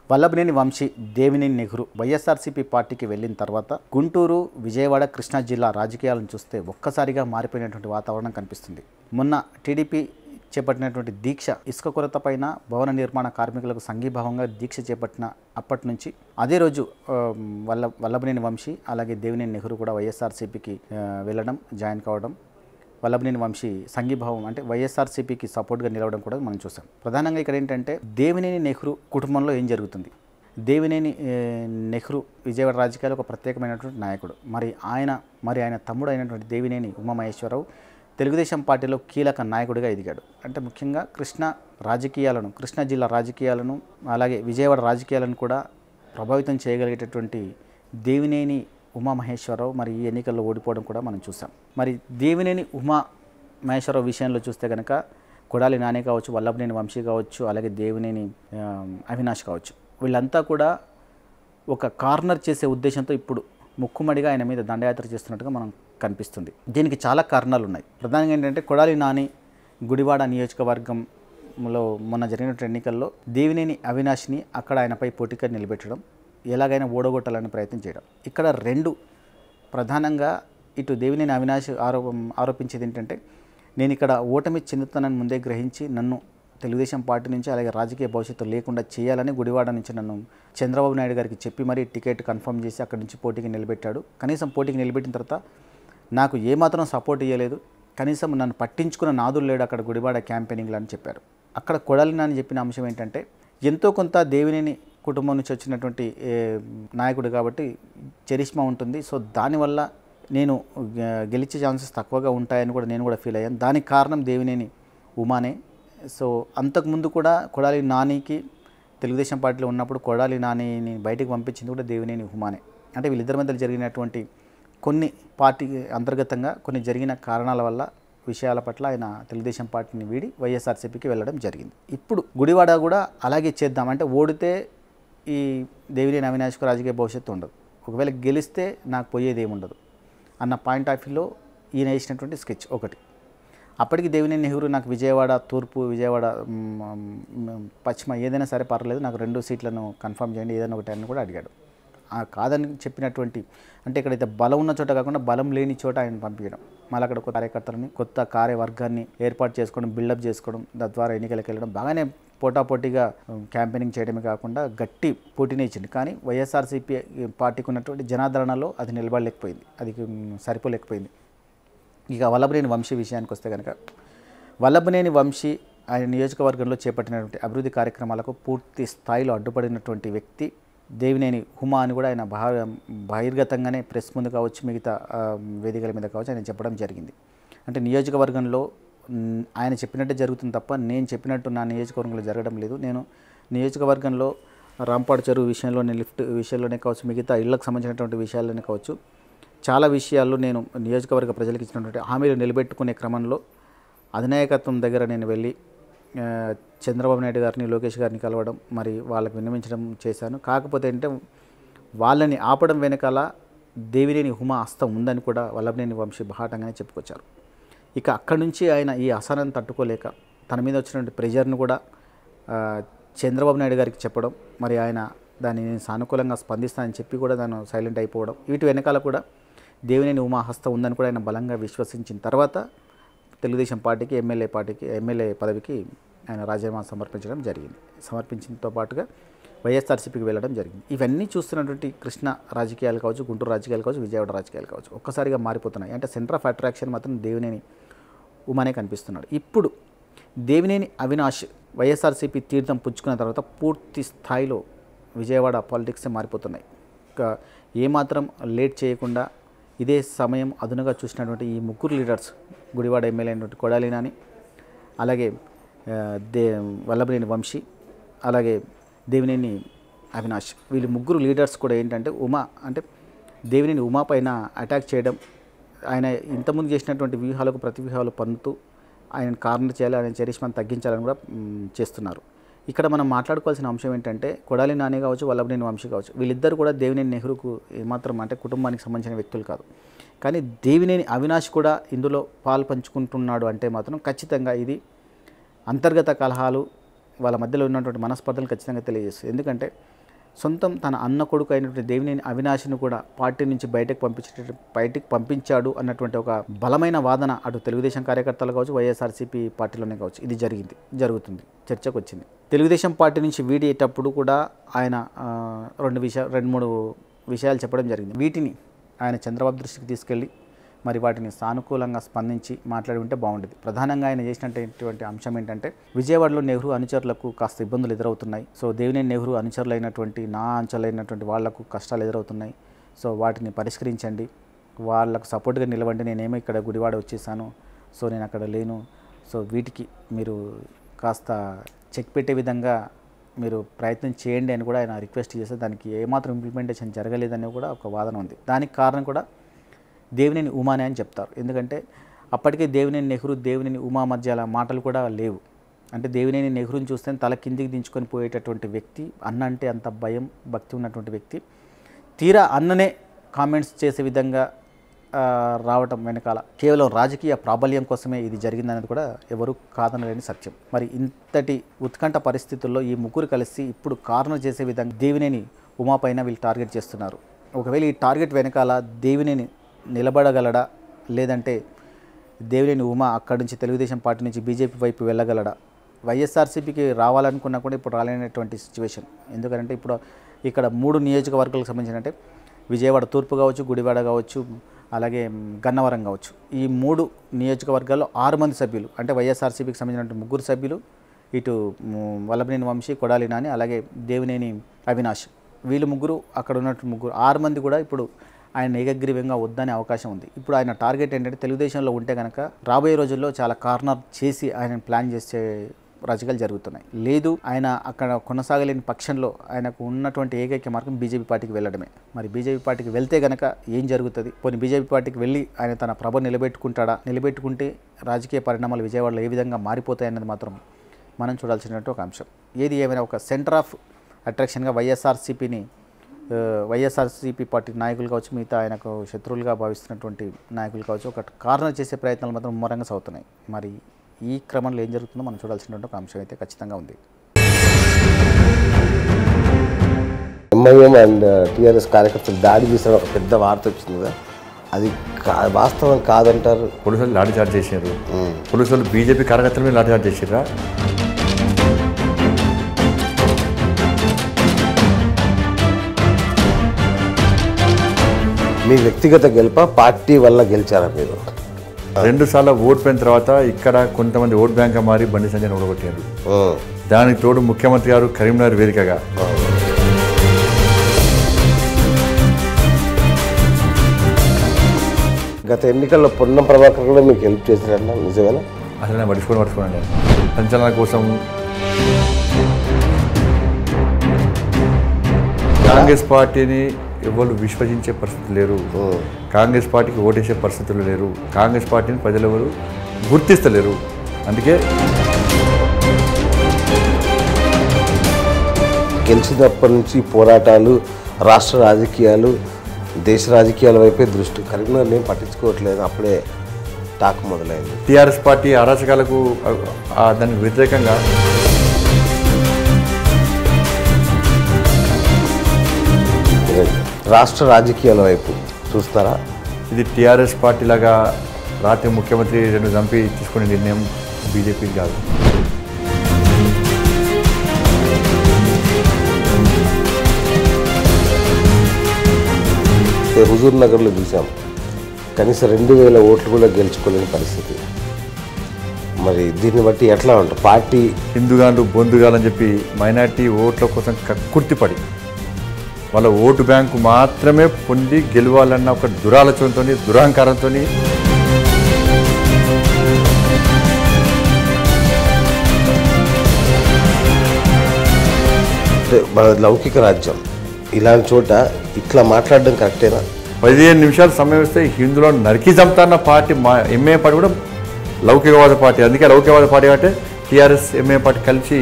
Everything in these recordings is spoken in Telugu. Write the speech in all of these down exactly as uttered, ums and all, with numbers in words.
వల్లభనేని వంశీ, దేవినేని నెహ్రూ వైఎస్ఆర్సీపీ పార్టీకి వెళ్ళిన తర్వాత గుంటూరు, విజయవాడ, కృష్ణా జిల్లా రాజకీయాలను చూస్తే ఒక్కసారిగా మారిపోయినటువంటి వాతావరణం కనిపిస్తుంది. మొన్న టీడీపీ చేపట్టినటువంటి దీక్ష, ఇసుక కొరత పైన భవన నిర్మాణ కార్మికులకు సంఘీభావంగా దీక్ష చేపట్టిన అప్పటి నుంచి అదే రోజు వల్ల వల్లభనేని వంశీ అలాగే దేవినేని నెహ్రూ కూడా వైఎస్ఆర్సీపీకి వెళ్ళడం, జాయిన్ కావడం, వల్లభనేని వంశీ సంఘీభావం అంటే వైఎస్ఆర్సీపీకి సపోర్ట్గా నిలవడం కూడా మనం చూసాం. ప్రధానంగా ఇక్కడ ఏంటంటే దేవినేని నెహ్రూ కుటుంబంలో ఏం జరుగుతుంది. దేవినేని నెహ్రూ విజయవాడ రాజకీయాలు ఒక ప్రత్యేకమైనటువంటి నాయకుడు. మరి ఆయన మరి ఆయన తమ్ముడు అయినటువంటి దేవినేని ఉమామహేశ్వరరావు తెలుగుదేశం పార్టీలో కీలక నాయకుడిగా ఎదిగాడు. అంటే ముఖ్యంగా కృష్ణా రాజకీయాలను, కృష్ణా జిల్లా రాజకీయాలను అలాగే విజయవాడ రాజకీయాలను కూడా ప్రభావితం చేయగలిగేటటువంటి దేవినేని ఉమామహేశ్వరరావు మరి ఈ ఎన్నికల్లో ఓడిపోవడం కూడా మనం చూసాం. మరి దేవినేని ఉమా మహేశ్వరరావు విషయంలో చూస్తే కనుక కొడాలి నాని కావచ్చు, వల్లభనేని వంశీ కావచ్చు, అలాగే దేవినేని అవినాష్ కావచ్చు, వీళ్ళంతా కూడా ఒక కార్నర్ చేసే ఉద్దేశంతో ఇప్పుడు ముక్కుమడిగా ఆయన మీద దండయాత్ర చేస్తున్నట్టుగా మనం కనిపిస్తుంది. దీనికి చాలా కారణాలు ఉన్నాయి. ప్రధానంగా ఏంటంటే కొడాలి నాని గుడివాడ నియోజకవర్గంలో మొన్న జరిగినటువంటి ఎన్నికల్లో దేవినేని అవినాష్ని అక్కడ ఆయనపై పోటీగా నిలబెట్టడం, ఎలాగైనా ఓడగొట్టాలని ప్రయత్నం చేయడం. ఇక్కడ రెండు ప్రధానంగా ఇటు దేవినేని అవినాష్ ఆరోపం ఆరోపించేది ఏంటంటే నేను ఇక్కడ ఓటమి చెందుతానని ముందే గ్రహించి నన్ను తెలుగుదేశం పార్టీ నుంచి అలాగే రాజకీయ భవిష్యత్తు లేకుండా చేయాలని గుడివాడ నుంచి నన్ను చంద్రబాబు నాయుడు గారికి చెప్పి మరీ టికెట్ కన్ఫర్మ్ చేసి అక్కడి నుంచి పోటీకి నిలబెట్టాడు. కనీసం పోటీకి నిలబెట్టిన తర్వాత నాకు ఏమాత్రం సపోర్ట్ ఇవ్వలేదు, కనీసం నన్ను పట్టించుకున్న నాదులు లేడు అక్కడ గుడివాడ క్యాంపెయినింగ్లో అని చెప్పారు. అక్కడ కొడాలి నాని చెప్పిన అంశం ఏంటంటే ఎంతో కొంత దేవినేని కుటుంబం నుంచి వచ్చినటువంటి నాయకుడు కాబట్టి చరిష్మా ఉంటుంది, సో దానివల్ల నేను గెలిచే ఛాన్సెస్ తక్కువగా ఉంటాయని కూడా నేను కూడా ఫీల్ అయ్యాను. దానికి కారణం దేవినేని ఉమానే. సో అంతకుముందు కూడా కొడాలి నానికి తెలుగుదేశం పార్టీలో ఉన్నప్పుడు కొడాలి నానిని బయటకు పంపించింది కూడా దేవినేని ఉమానే. అంటే వీళ్ళిద్దరి మధ్య జరిగినటువంటి కొన్ని పార్టీ అంతర్గతంగా కొన్ని జరిగిన కారణాల వల్ల విషయాల పట్ల ఆయన తెలుగుదేశం పార్టీని వీడి వైఎస్ఆర్సీపీకి వెళ్ళడం జరిగింది. ఇప్పుడు గుడివాడ కూడా అలాగే చేద్దాం అంటే ఓడితే ఈ దేవినేని అవినాష్కు రాజకీయ భవిష్యత్తు ఉండదు, ఒకవేళ గెలిస్తే నాకు పోయేది ఏముండదు అన్న పాయింట్ ఆఫ్ వ్యూలో ఈయన వేసినటువంటి స్కెచ్ ఒకటి. అప్పటికి దేవినేని నెహ్రూ నాకు విజయవాడ తూర్పు, విజయవాడ పశ్చిమ ఏదైనా సరే పర్లేదు, నాకు రెండు సీట్లను కన్ఫర్మ్ చేయండి ఏదైనా ఒకటి అని కూడా అడిగాడు. కాదని చెప్పినటువంటి అంటే ఇక్కడైతే బలం ఉన్న చోట కాకుండా బలం లేని చోట ఆయన పంపించడం, మళ్ళీ అక్కడ కొత్త కార్యకర్తలని కొత్త కార్యవర్గాన్ని ఏర్పాటు చేసుకోవడం, బిల్డప్ చేసుకోవడం, తద్వారా ఎన్నికలకు వెళ్ళడం, బాగానే పోటాపోటీగా క్యాంపెయినింగ్ చేయడమే కాకుండా గట్టి పోటీనే ఇచ్చింది. కానీ వైఎస్ఆర్సీపీ పార్టీకి ఉన్నటువంటి జనాదరణలో అది నిలబడలేకపోయింది, అది సరిపోలేకపోయింది. ఇక వల్లభనేని వంశీ విషయానికి వస్తే కనుక వల్లభనేని వంశీ ఆయన నియోజకవర్గంలో చేపట్టినటువంటి అభివృద్ధి కార్యక్రమాలకు పూర్తి స్థాయిలో అడ్డుపడినటువంటి వ్యక్తి దేవినేని ఉమా అని కూడా ఆయన బహ బహిర్గతంగానే ప్రెస్ ముందు కావచ్చు, మిగతా వేదికల మీద కావచ్చు ఆయన చెప్పడం జరిగింది. అంటే నియోజకవర్గంలో ఆయన చెప్పినట్టే జరుగుతుంది తప్ప నేను చెప్పినట్టు నా నియోజకవర్గంలో జరగడం లేదు. నేను నియోజకవర్గంలో రాంపాడు చెరువు విషయంలోనే, లిఫ్ట్ విషయంలోనే కావచ్చు, మిగతా ఇళ్లకు సంబంధించినటువంటి విషయాల్లోనే కావచ్చు, చాలా విషయాల్లో నేను నియోజకవర్గ ప్రజలకు ఇచ్చినటువంటి హామీలు నిలబెట్టుకునే క్రమంలో అధినాయకత్వం దగ్గర నేను వెళ్ళి చంద్రబాబు నాయుడు గారిని, లోకేష్ గారిని కలవడం, మరి వాళ్ళకి విన్నవించడం చేశాను. కాకపోతే అంటే వాళ్ళని ఆపడం వెనకాల దేవినేని ఉమా హస్తం ఉందని కూడా వల్లభనేని వంశీ బహాటంగానే చెప్పుకొచ్చారు. ఇక అక్కడి నుంచి ఆయన ఈ అసహనాన్ని తట్టుకోలేక తన మీద వచ్చినటువంటి ప్రెజర్ను కూడా చంద్రబాబు నాయుడు గారికి చెప్పడం, మరి ఆయన దాన్ని సానుకూలంగా స్పందిస్తానని చెప్పి కూడా దాన్ని సైలెంట్ అయిపోవడం, వీటి వెనకాల కూడా దేవినేని ఉమా హస్తం ఉందని కూడా ఆయన బలంగా విశ్వసించిన తర్వాత తెలుగుదేశం పార్టీకి ఎమ్మెల్యే పార్టీకి ఎమ్మెల్యే పదవికి ఆయన రాజీనామా సమర్పించడం జరిగింది. సమర్పించడంతో పాటుగా వైఎస్ఆర్సీపీకి వెళ్ళడం జరిగింది. ఇవన్నీ చూస్తున్నటువంటి కృష్ణ రాజకీయాలు కావచ్చు, గుంటూరు రాజకీయాలు కావచ్చు, విజయవాడ రాజకీయాలు కావచ్చు ఒక్కసారిగా మారిపోతున్నాయి. అంటే సెంటర్ ఆఫ్ అట్రాక్షన్ మాత్రం దేవినేని ఉమానే కనిపిస్తున్నాడు. ఇప్పుడు దేవినేని అవినాష్ వైఎస్ఆర్సీపీ తీర్థం పుచ్చుకున్న తర్వాత పూర్తి స్థాయిలో విజయవాడ పాలిటిక్సే మారిపోతున్నాయి. ఇంకా ఏమాత్రం లేట్ చేయకుండా ఇదే సమయం అదునుగా చూసినటువంటి ఈ ముగ్గురు లీడర్స్, గుడివాడ ఎమ్మెల్యే అయినటువంటి కొడాలి నాని, అలాగే దే వల్లభనేని వంశీ, అలాగే దేవినేని అవినాష్, వీళ్ళు ముగ్గురు లీడర్స్ కూడా ఏంటంటే ఉమా అంటే దేవినేని ఉమా పైన అటాక్ చేయడం, ఆయన ఇంతకుముందు చేసినటువంటి వ్యూహాలకు ప్రతి వ్యూహాలు పన్నుతూ ఆయన కార్నర్ చేయాలి, ఆయన చరిష్మాను తగ్గించాలని కూడా చేస్తున్నారు. ఇక్కడ మనం మాట్లాడుకోవాల్సిన అంశం ఏంటంటే కొడాలి నాని కావచ్చు, వల్లభనేని వంశీ కావచ్చు, వీళ్ళిద్దరు కూడా దేవినేని నెహ్రూకు ఏమాత్రం అంటే కుటుంబానికి సంబంధించిన వ్యక్తులు కాదు. కానీ దేవినేని అవినాష్ కూడా ఇందులో పాలు పంచుకుంటున్నాడు అంటే మాత్రం ఖచ్చితంగా ఇది అంతర్గత కలహాలు, వాళ్ళ మధ్యలో ఉన్నటువంటి మనస్పర్ధలు ఖచ్చితంగా తెలియజేస్తుంది. ఎందుకంటే సొంతం తన అన్న కొడుకు అయినటువంటి దేవినేని అవినాష్ను కూడా పార్టీ నుంచి బయటకు పంపించే బయటకు పంపించాడు అన్నటువంటి ఒక బలమైన వాదన అటు తెలుగుదేశం కార్యకర్తలు కావచ్చు, వైఎస్ఆర్సీపీ పార్టీలోనే కావచ్చు, ఇది జరిగింది జరుగుతుంది చర్చకు వచ్చింది. తెలుగుదేశం పార్టీ నుంచి వీడేటప్పుడు కూడా ఆయన రెండు విషయాలు రెండు మూడు విషయాలు చెప్పడం జరిగింది. వీటిని ఆయన చంద్రబాబు దృష్టికి తీసుకెళ్ళి మరి వాటిని సానుకూలంగా స్పందించి మాట్లాడి ఉంటే బాగుండేది. ప్రధానంగా ఆయన చేసినటువంటి అంశం ఏంటంటే, విజయవాడలో నెహ్రూ అనుచరులకు కాస్త ఇబ్బందులు ఎదురవుతున్నాయి. సో దేవినేని నెహ్రూ అనుచరులైనటువంటి నా అంచలైనటువంటి వాళ్లకు కష్టాలు ఎదురవుతున్నాయి. సో వాటిని పరిష్కరించండి, వాళ్ళకు సపోర్ట్గా నిలవండి. నేనేమో ఇక్కడ గుడివాడ వచ్చేసాను, సో నేను అక్కడ లేను. సో వీటికి మీరు కాస్త చెక్ పెట్టే విధంగా మీరు ప్రయత్నం చేయండి అని కూడా ఆయన రిక్వెస్ట్ చేస్తే దానికి ఏమాత్రం ఇంప్లిమెంటేషన్ జరగలేదని కూడా ఒక వాదన ఉంది. దానికి కారణం కూడా దేవినేని ఉమానే అని చెప్తారు. ఎందుకంటే అప్పటికే దేవినేని నెహ్రూ దేవినేని ఉమా మధ్య అలా మాటలు కూడా లేవు. అంటే దేవినేని నెహ్రూని చూస్తే తల కిందికి దించుకొని పోయేటటువంటి వ్యక్తి, అన్న అంటే అంత భయం భక్తి ఉన్నటువంటి వ్యక్తి, తీరా అన్ననే కామెంట్స్ చేసే విధంగా రావటం వెనకాల కేవలం రాజకీయ ప్రాబల్యం కోసమే ఇది జరిగిందనేది కూడా ఎవరు కాదనలేని సత్యం. మరి ఇంతటి ఉత్కంఠ పరిస్థితుల్లో ఈ ముగ్గురు కలిసి ఇప్పుడు కార్నర్ చేసే విధంగా దేవినేని ఉమా పైన వీళ్ళు టార్గెట్ చేస్తున్నారు. ఒకవేళ ఈ టార్గెట్ వెనకాల దేవినేని నిలబడగలడా, లేదంటే దేవినేని ఉమా అక్కడి నుంచి తెలుగుదేశం పార్టీ నుంచి బీజేపీ వైపు వెళ్ళగలడా? వైఎస్ఆర్సీపీకి రావాలనుకున్నా కూడా ఇప్పుడు రాలేనటువంటి సిచ్యువేషన్. ఎందుకంటే ఇప్పుడు ఇక్కడ మూడు నియోజకవర్గాలకు సంబంధించిన అంటే విజయవాడ తూర్పు కావచ్చు, గుడివాడ కావచ్చు, అలాగే గన్నవరం కావచ్చు, ఈ మూడు నియోజకవర్గాల్లో ఆరు మంది సభ్యులు అంటే వైఎస్ఆర్సీపీకి సంబంధించిన ముగ్గురు సభ్యులు, ఇటు వల్లభనేని వంశీ, కొడాలి నాని, అలాగే దేవినేని అవినాష్, వీళ్ళు ముగ్గురు అక్కడ ఉన్నట్టు ముగ్గురు ఆరు మంది కూడా ఇప్పుడు ఆయన ఏకగ్రీవంగా వద్దనే అవకాశం ఉంది. ఇప్పుడు ఆయన టార్గెట్ ఏంటంటే తెలుగుదేశంలో ఉంటే కనుక రాబోయే రోజుల్లో చాలా కార్నర్ చేసి ఆయన ప్లాన్ చేసే రాజకీయాలు జరుగుతున్నాయి. లేదు ఆయన అక్కడ కొనసాగలేని పక్షంలో ఆయనకు ఉన్నటువంటి ఏకైక మార్గం బీజేపీ పార్టీకి వెళ్ళడమే. మరి బీజేపీ పార్టీకి వెళ్తే కనుక ఏం జరుగుతుంది? పోనీ బీజేపీ పార్టీకి వెళ్ళి ఆయన తన ప్రభ నిలబెట్టుకుంటాడా? నిలబెట్టుకుంటే రాజకీయ పరిణామాలు విజయవాడలో ఏ విధంగా మారిపోతాయన్నది మాత్రం మనం చూడాల్సినటువంటి ఒక అంశం. ఏది ఏమైనా ఒక సెంటర్ ఆఫ్ అట్రాక్షన్గా వైఎస్ఆర్సీపీని వైఎస్ఆర్సీపీ పార్టీ నాయకులు కావచ్చు, మిగతా ఆయనకు శత్రువులుగా భావిస్తున్నటువంటి నాయకులు కావచ్చు, ఒక కార్నర్ చేసే ప్రయత్నాలు మాత్రం ముమ్మరంగా సాగుతున్నాయి. మరి ఈ క్రమంలో ఏం జరుగుతుందో మనం చూడాల్సినటువంటి ఒక అంశం అయితే ఖచ్చితంగా ఉంది. ఎంఐఎం అండ్ టీఆర్ఎస్ కార్యకర్తలు దాడి చేసిన ఒక పెద్ద వార్త వచ్చింది కదా, అది వాస్తవం కాదంటారు. పోలీసులు లాఠీ చార్జ్ చేశారు. పోలీసులు బీజేపీ కార్యకర్తల మీద లాఠీ చార్జ్ చేసారా? మీ వ్యక్తిగత గెలుప పార్టీ వల్ల గెలిచారా మీరు? రెండు సార్లు ఓడిపోయిన తర్వాత ఇక్కడ కొంతమంది ఓట్ బ్యాంక్ మారి బండి సంజయ్ ఓడగొట్టారు. దానికి తోడు ముఖ్యమంత్రి గారు కరీంనగర్ వేదికగా గత ఎన్నికల్లో పొన్నం ప్రభాకర్ కూడా మీకు హెల్ప్ చేశారన్న, నిజమేనా? అసలు నేను పడుచుకొని పడుచుకోండి సంచలనాల కోసం కాంగ్రెస్ పార్టీని ఎవరు విశ్వసించే పరిస్థితి లేరు. కాంగ్రెస్ పార్టీకి ఓటేసే పరిస్థితులు లేరు. కాంగ్రెస్ పార్టీని ప్రజలు ఎవరు గుర్తిస్తలేరు. అందుకే గెలిచినప్పటి నుంచి పోరాటాలు, రాష్ట్ర రాజకీయాలు, దేశ రాజకీయాల వైపే దృష్టి. కరీంనగర్ నేను పట్టించుకోవట్లేదు, అప్పుడే టాక్ మొదలైంది. టీఆర్ఎస్ పార్టీ అరాచకాలకు దానికి వ్యతిరేకంగా రాష్ట్ర రాజకీయాల వైపు చూస్తారా? ఇది టీఆర్ఎస్ పార్టీ లాగా రాత్రి ముఖ్యమంత్రి రెండు చంపి తీసుకునే నిర్ణయం బీజేపీ కాదు. హుజూర్ నగర్లో చూసాం, కనీసం రెండు వేల ఓట్లు కూడా గెలుచుకోలేని పరిస్థితి. మరి దీన్ని బట్టి ఎట్లా ఉంటుంది? పార్టీ హిందూగాళ్ళు బొందుగాలని చెప్పి మైనార్టీ ఓట్ల కోసం కక్కుర్తిపడి వాళ్ళ ఓటు బ్యాంకు మాత్రమే పొంది గెలవాలన్న ఒక దురాలోచనతో, దురహంకారంతో మన లౌకిక రాజ్యం ఇలాంటి చోట ఇట్లా మాట్లాడడం కరెక్టేనా? పదిహేను నిమిషాలు సమయం ఇస్తే హిందువులో నరికి చంపుతాన్న పార్టీ మా ఎంఏ పార్టీ కూడా లౌకికవాద పార్టీ. అందుకే లౌకికవాద పార్టీ అంటే టీఆర్ఎస్ ఎంఏ పార్టీ కలిసి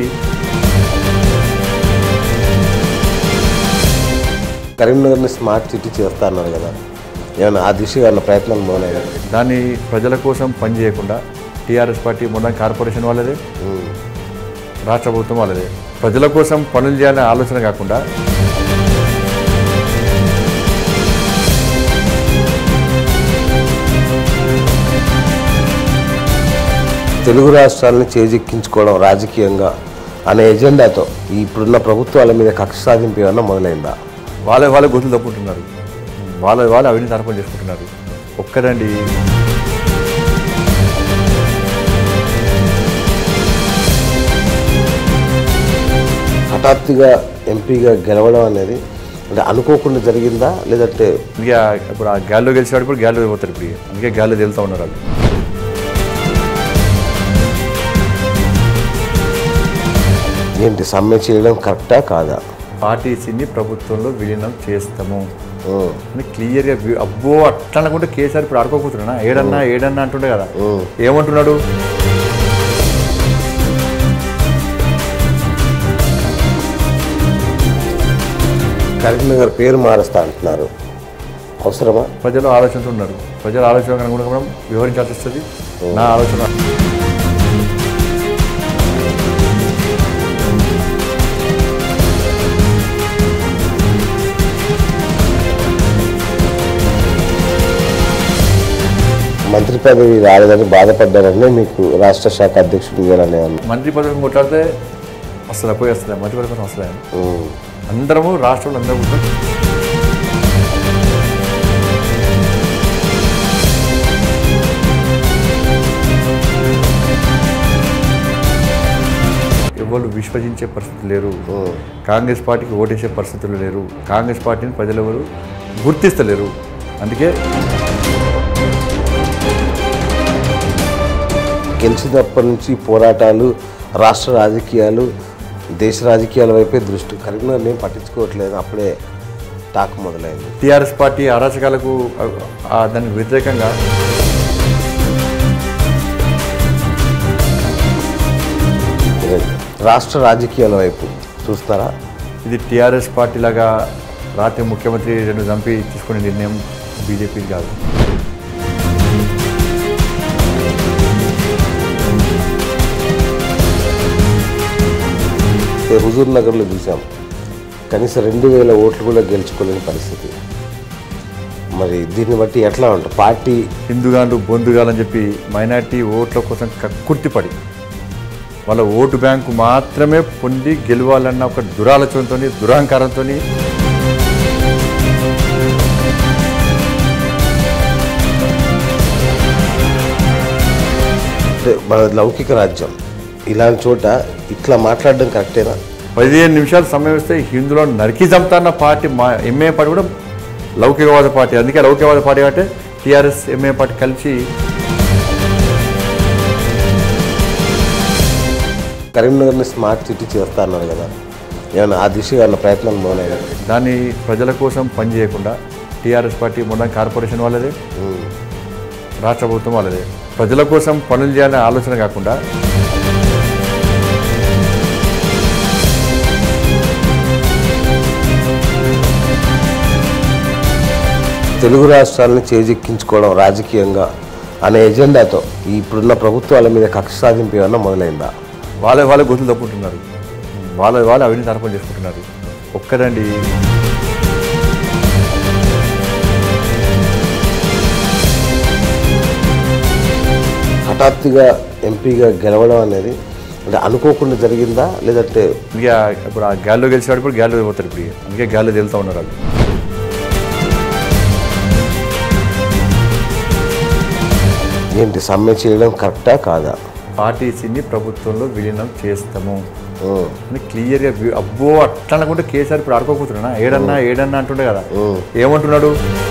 కరీంనగర్ని స్మార్ట్ సిటీ చేస్తా అన్నారు కదా, ఏమన్నా ఆ దిశగా అన్న ప్రయత్నాలు మొదలయ్యాయి? దాన్ని ప్రజల కోసం పనిచేయకుండా టీఆర్ఎస్ పార్టీ మొన్న కార్పొరేషన్ వాళ్ళదే, రాష్ట్ర ప్రభుత్వం వాళ్ళదే, ప్రజల కోసం పనులు చేయాలనే ఆలోచన కాకుండా తెలుగు రాష్ట్రాలను చేజిక్కించుకోవడం రాజకీయంగా అనే ఎజెండాతో ఇప్పుడున్న ప్రభుత్వాల మీద కక్ష సాధింపు ఏమన్నా మొదలైందా? వాళ్ళ వాళ్ళ గొంతులు తప్పుకుంటున్నారు, వాళ్ళ వాళ్ళు అవినీతి ఆరోపణ చేసుకుంటున్నారు. ఒక్కదండి హఠాత్తుగా ఎంపీగా గెలవడం అనేది అంటే అనుకోకుండా జరిగిందా, లేదంటే ఇక ఇప్పుడు ఆ గ్యాల్లో గెలిచేవాడు ఇప్పుడు గ్యాల్లో పోతారు. ఇప్పుడు ఇక అందుకే గ్యాల్లో తేలుతూ ఉన్నారు వాళ్ళు. ఏంటి సమ్మె చేయడం కరెక్టా కాదా? పార్టీసీని ప్రభుత్వంలో విలీనం చేస్తాము అని క్లియర్గా అబ్బో అట్లా అనుకుంటే కేసీఆర్ ఇప్పుడు ఆడుకోకపోతున్నా ఏడన్నా ఏడన్నా అంటుండే కదా, ఏమంటున్నాడు? కరీంనగర్ పేరు మారుస్తా అంటున్నారు, అవసరమా? ప్రజలు ఆలోచనతో ఉన్నారు, ప్రజల ఆలోచన అనుగుణంగా మనం వివరించాల్సి వస్తుంది. నా ఆలోచన మంత్రి పదవి రాలేదని బాధపడ్డారని మీకు రాష్ట్ర శాఖ అధ్యక్షుడు ఇవ్వాలని మంత్రి పదవి కొట్లాడితే వస్తుందా పోయి వస్తుందా మంత్రి పదవి కోసం వస్తుందా? అందరము రాష్ట్రంలో అందరూ ఉంటారు. ఎవరు విశ్వసించే పరిస్థితి లేరు, కాంగ్రెస్ పార్టీకి ఓటేసే పరిస్థితులు లేరు, కాంగ్రెస్ పార్టీని ప్రజలు ఎవరు గుర్తిస్తలేరు. అందుకే గెలిచినప్పటి నుంచి పోరాటాలు, రాష్ట్ర రాజకీయాలు, దేశ రాజకీయాల వైపే దృష్టి కరీంనగర్ నేను పట్టించుకోవట్లేదు, అప్పుడే టాక్ మొదలైంది. టీఆర్ఎస్ పార్టీ అరాచకాలకు దానికి వ్యతిరేకంగా రాష్ట్ర రాజకీయాల వైపు చూస్తారా? ఇది టీఆర్ఎస్ పార్టీ లాగా రాత్రి ముఖ్యమంత్రి రెండు చంపి తీసుకునే నిర్ణయం బీజేపీ కాదు. హుజూర్ నగర్లో చూసాం, కనీసం రెండు వేల ఓట్లు కూడా గెలుచుకోలేని పరిస్థితి. మరి దీన్ని బట్టి ఎట్లా ఉంటుంది? పార్టీ హిందుగాళ్ళు బొందుగాలని చెప్పి మైనార్టీ ఓట్ల కోసం కక్కుర్తిపడి వాళ్ళ ఓటు బ్యాంకు మాత్రమే పొంది గెలవాలన్న ఒక దురాలోచనతో దురహంకారంతో మన లౌకిక రాజ్యం ఇలాంటి చోట ఇట్లా మాట్లాడడం కరెక్టేనా? పదిహేను నిమిషాలు సమయం ఇస్తే హిందులో నరికి చంపుతాన్న పార్టీ మా ఎంఏ పార్టీ కూడా లౌకికవాద పార్టీ. అందుకే లౌకికవాద పార్టీ అంటే టీఆర్ఎస్ ఎంఏ పార్టీ కలిసి కరీంనగర్ని స్మార్ట్ సిటీ చేస్తా అన్నారు కదా, ఏమన్నా ఆ దిశగా అన్న ప్రయత్నాలు మొదలయ్యాయి? దాన్ని ప్రజల కోసం పనిచేయకుండా టీఆర్ఎస్ పార్టీ మొన్న కార్పొరేషన్ వాళ్ళదే, రాష్ట్ర ప్రభుత్వం వాళ్ళదే, ప్రజల కోసం పనులు చేయాలనే ఆలోచన కాకుండా తెలుగు రాష్ట్రాలను చేజిక్కించుకోవడం రాజకీయంగా అనే ఎజెండాతో ఇప్పుడున్న ప్రభుత్వాల మీద కక్ష సాధింపు ఏమన్నా మొదలైందా? వాళ్ళ వాళ్ళ గొంతులు తప్పుకుంటున్నారు, వాళ్ళ వాళ్ళు అవినీతి ఆరోపణ చేసుకుంటున్నారు. ఒక్కదండి హఠాత్తుగా ఎంపీగా గెలవడం అనేది అంటే అనుకోకుండా జరిగిందా, లేదంటే ఇక ఇప్పుడు ఆ గ్యాల్లో గెలిచేవాడు ఇప్పుడు గ్యాల్లో పోతారు. ఇప్పుడు ఇక అందుకే గ్యాల్లో తేలుతూ ఉన్నారు వాళ్ళు. ఏంటి సమ్మె చేయడం కరెక్టా కాదా? పార్టీసీని ప్రభుత్వంలో విలీనం చేస్తాము అని క్లియర్గా అబ్బో అట్లా అనుకుంటే కేసీఆర్ ఇప్పుడు ఆడుకోకపోతున్నా ఏడన్నా ఏడన్నా అంటుండే కదా, ఏమంటున్నాడు?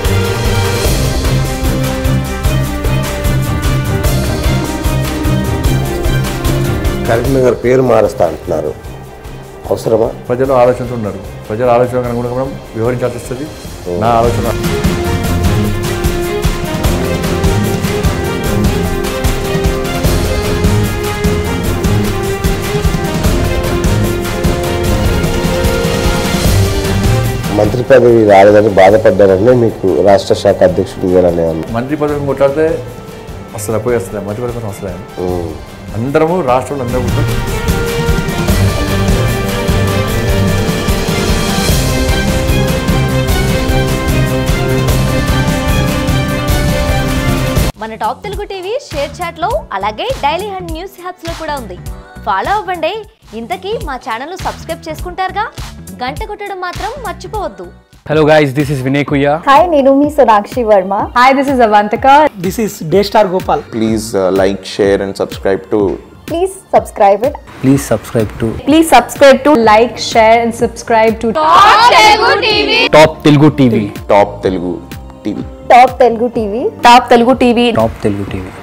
కరీంనగర్ పేరు మారుస్తా అంటున్నారు, అవసరమా? ప్రజలు ఆలోచనతో ఉన్నారు, ప్రజల ఆలోచన అనుగుణంగా మనం వివరించాల్సి వస్తుంది. నా ఆలోచన మంత్రి పదవి రాలేదని బాధపడ్డారని మీకు రాష్ట్ర శాఖ అధ్యక్షుడు ఇవ్వాలని మంత్రి పదవి కొట్లాడితే వస్తుందా పోయి వస్తుందా మంత్రి పదవి కోసం వస్తుందా? అందరము రాష్ట్రంలో అందరూ ఉంటారు. మన మన top Telugu TV ShareChat లో అలాగే డైలీ హండ్ న్యూస్ హ్యాప్స్ లో కూడా ఉంది. ఫాలో అవ్వండి. ఇంతకీ మా ఛానల్ సబ్స్క్రైబ్ చేసుకుంటారుగా, గంట కొట్టడం మాత్రం మర్చిపోవద్దు. Hello guys, this is Vinay Kuya. Hi, నేను మీ Sonakshi Varma. Hi, this is Avantika. This is Daystar Gopal. Please uh, like, share and subscribe to Please subscribe it. Please subscribe to Please subscribe to like, share and subscribe to Top Telugu T V. Top Telugu T V. Top Telugu T V. Top Telugu T V. Top Telugu T V. Top Telugu T V.